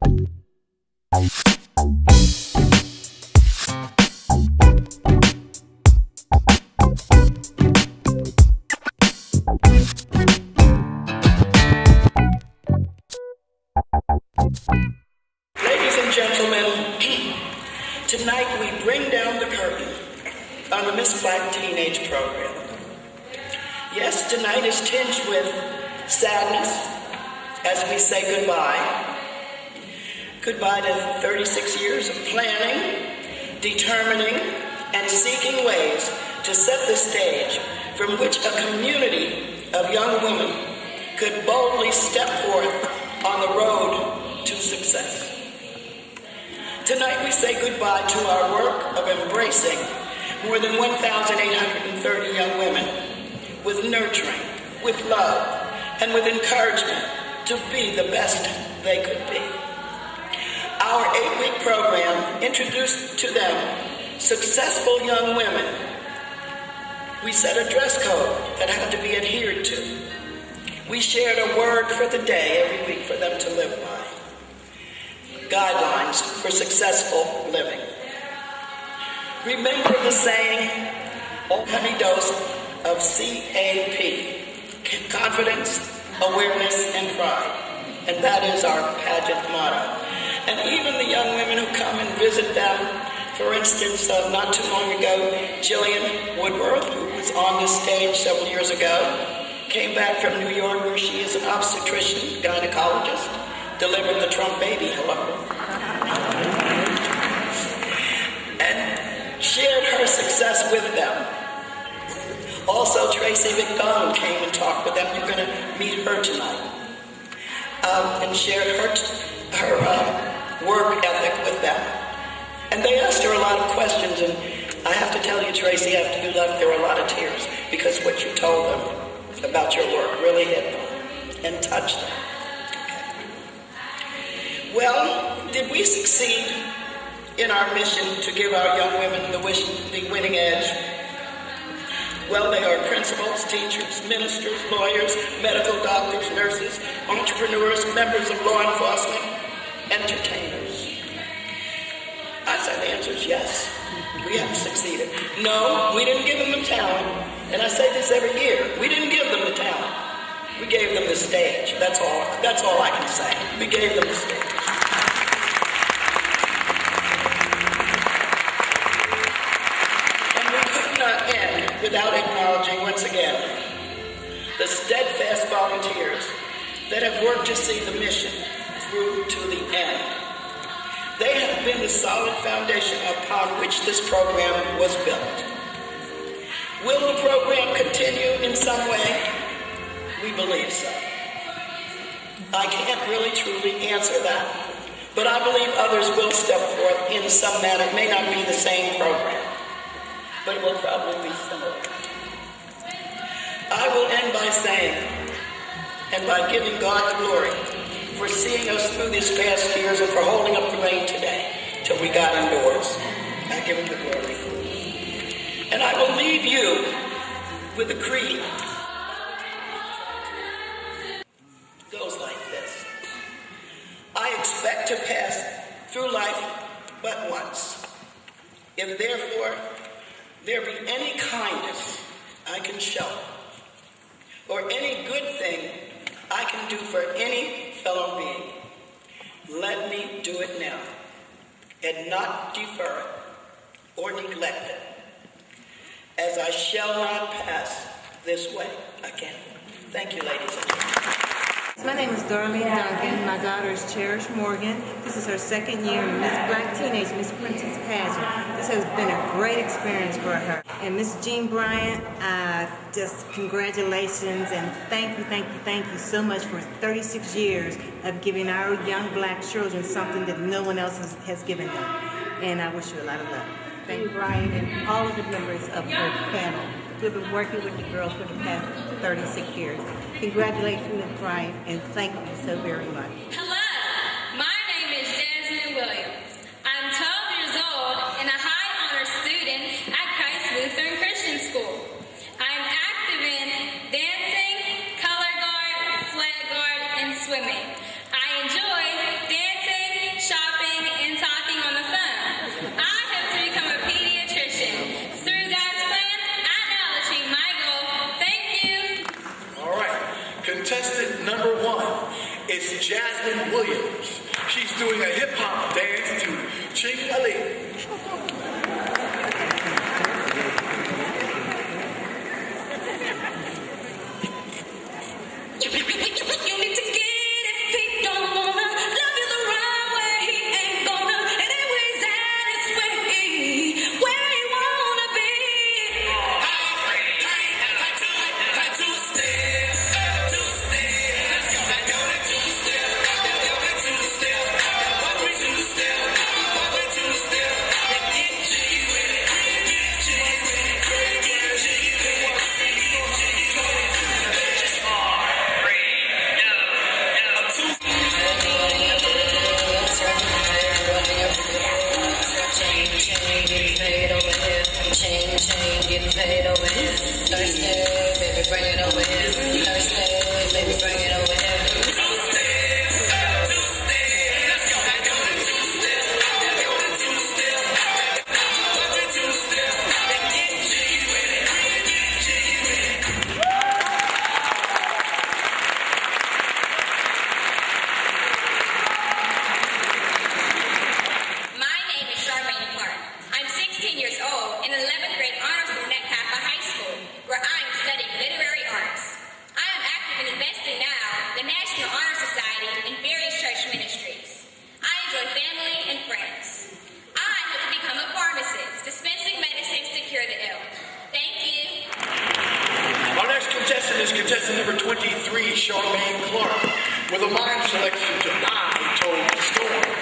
Ladies and gentlemen, tonight we bring down the curtain on the Miss Black Teenage program. Yes, tonight is tinged with sadness as we say goodbye. Goodbye to 36 years of planning, determining, and seeking ways to set the stage from which a community of young women could boldly step forth on the road to success. Tonight we say goodbye to our work of embracing more than 1,830 young women with nurturing, with love, and with encouragement to be the best they could be. Our 8-week program introduced to them successful young women. We set a dress code that had to be adhered to. We shared a word for the day every week for them to live by. Guidelines for successful living. Remember the saying, a heavy dose of CAP, confidence, awareness, and pride. And that is our pageant motto. And even the young women who come and visit them, for instance, not too long ago, Jillian Woodworth, who was on this stage several years ago, came back from New York where she is an obstetrician, gynecologist, delivered the Trump baby, hello. And shared her success with them. Also, Tracy McDonald came and talked with them. You're going to meet her tonight. And shared her work ethic with them. And they asked her a lot of questions, and I have to tell you, Tracy, after you left, there were a lot of tears, because what you told them about your work really hit them and touched them. Okay. Well, did we succeed in our mission to give our young women the winning edge? Well, they are principals, teachers, ministers, lawyers, medical doctors, nurses, entrepreneurs, members of law enforcement, entertainers. I say the answer is yes. We have succeeded. No, we didn't give them the talent. And I say this every year. We didn't give them the talent. We gave them the stage. That's all I can say. We gave them the stage. And we could not end without acknowledging once again the steadfast volunteers that have worked to see the mission through to the end. They have been the solid foundation upon which this program was built. Will the program continue in some way? We believe so. I can't really truly answer that, but I believe others will step forth in some manner. It may not be the same program, but it will probably be similar. I will end by saying, and by giving God the glory for seeing us through these past years and for holding up the rain today till we got indoors. I give him the glory. And I will leave you with a creed. It goes like this. I expect to pass through life but once. If therefore there be any kindness I can show, or any good thing I can do for any fellow being, let me do it now, and not defer it or neglect it, as I shall not pass this way again. Thank you, ladies and gentlemen. My name is Darlene Duncan. My daughter is Cherish Morgan. This is her second year in Miss Black Teenage Miss Princess Pageant. This has been a great experience for her. And Miss Jean Bryant, just congratulations and thank you so much for 36 years of giving our young black children something that no one else has given them. And I wish you a lot of luck. Thank you, Bryant, and all of the members of her panel. We've been working with the girls for the past 36 years. Congratulations, Ms. Bryant, and thank you so very much. Hello, my name is Jasmine Williams. I'm 12 years old and a high honor student at Christ Lutheran Christian School. I'm active in dancing, color guard, flag guard, and swimming. I enjoy dancing Williams. She's doing a hip-hop dance to Ching-a-ling. Contestant number 23, Charmaine Clark, with a mime selection to I Told the Storm.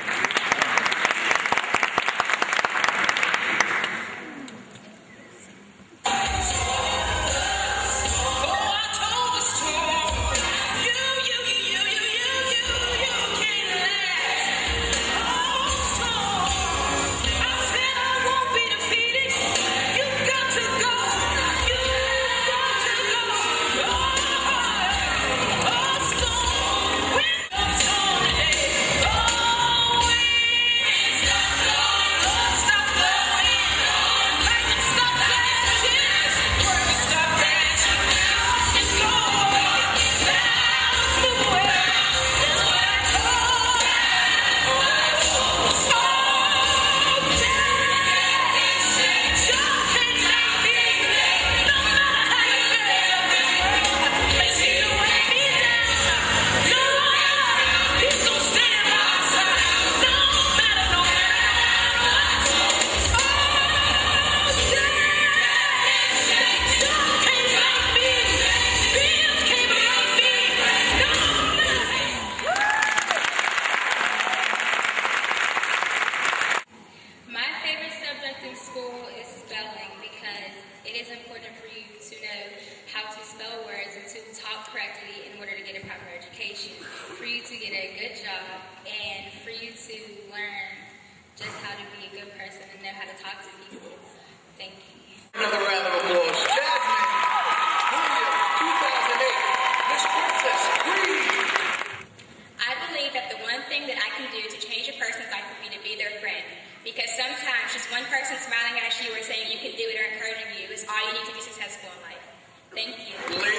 Another round of applause. Jasmine Williams, 2008, Miss Princess Queen. I believe that the one thing that I can do to change a person's life would be to be their friend. Because sometimes just one person smiling at you or saying you can do it or encouraging you is all you need to be successful in life. Thank you.